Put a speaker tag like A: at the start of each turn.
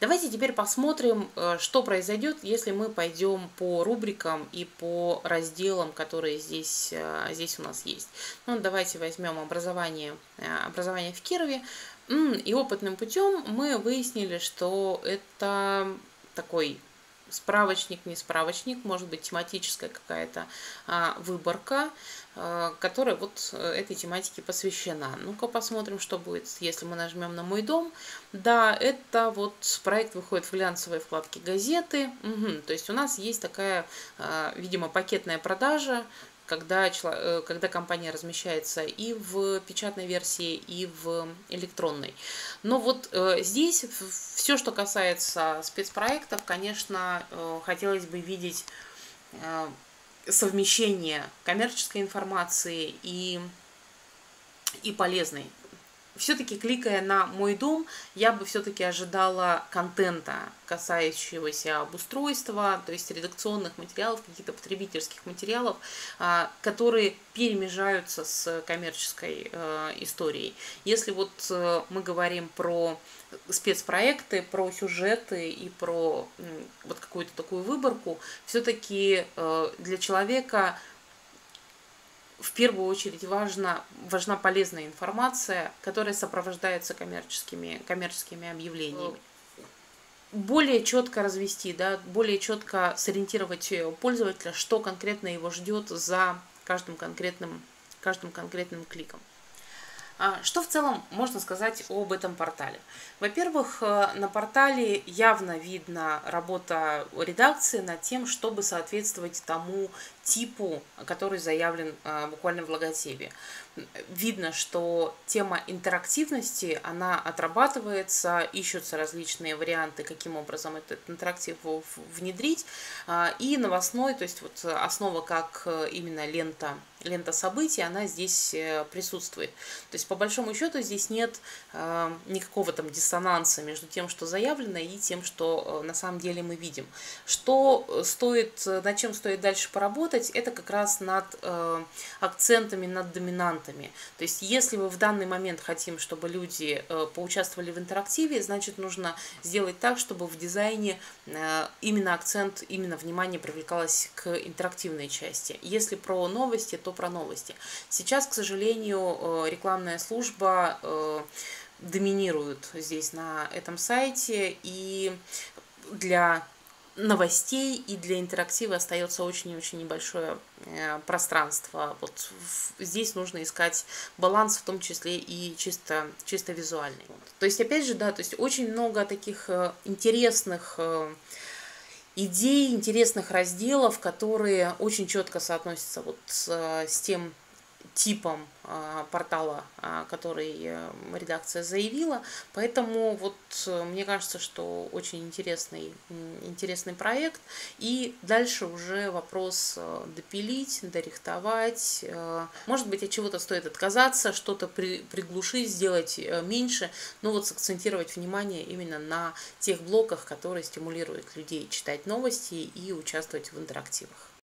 A: Давайте теперь посмотрим, что произойдет, если мы пойдем по рубрикам и по разделам, которые здесь у нас есть. Ну, давайте возьмем образование в Кирове. И опытным путем мы выяснили, что это такой справочник, не справочник, может быть тематическая какая-то выборка, которая вот этой тематике посвящена. Ну-ка посмотрим, что будет, если мы нажмем на «Мой дом». Да, это вот проект выходит в глянцевой вкладке газеты. То есть у нас есть такая, видимо, пакетная продажа, когда компания размещается и в печатной версии, и в электронной. Но вот здесь все, что касается спецпроектов, конечно, хотелось бы видеть совмещение коммерческой информации и полезной. Все-таки, кликая на «Мой дом», я бы все-таки ожидала контента, касающегося обустройства, то есть редакционных материалов, каких-то потребительских материалов, которые перемежаются с коммерческой историей. Если вот мы говорим про спецпроекты, про сюжеты и про вот какую-то такую выборку, все-таки для человека в первую очередь важна полезная информация, которая сопровождается коммерческими объявлениями. Более четко развести, да, более четко сориентировать пользователя, что конкретно его ждет за каждым конкретным кликом. Что в целом можно сказать об этом портале? Во-первых, на портале явно видна работа редакции над тем, чтобы соответствовать тому типу, который заявлен буквально в логотипе. Видно, что тема интерактивности, она отрабатывается, ищутся различные варианты, каким образом этот интерактив внедрить. И новостной, то есть вот основа как именно лента событий, она здесь присутствует. То есть по большому счету здесь нет никакого там диссонанса между тем, что заявлено, и тем, что на самом деле мы видим. Над чем стоит дальше поработать, это как раз над акцентами, над доминантами. То есть если мы в данный момент хотим, чтобы люди поучаствовали в интерактиве, значит нужно сделать так, чтобы в дизайне именно акцент, именно внимание привлекалось к интерактивной части. Если про новости, то про новости. Сейчас, к сожалению, рекламная служба доминирует здесь на этом сайте, и для новостей и для интерактива остается очень-очень небольшое пространство. Вот здесь нужно искать баланс, в том числе и чисто визуальный. То есть, опять же, да, то есть очень много таких интересных идей, интересных разделов, которые очень четко соотносятся вот с тем типом портала, который редакция заявила. Поэтому вот мне кажется, что очень интересный проект. И дальше уже вопрос допилить, дорихтовать. Может быть, от чего-то стоит отказаться, что-то приглушить, сделать меньше, но вот сакцентировать внимание именно на тех блоках, которые стимулируют людей читать новости и участвовать в интерактивах.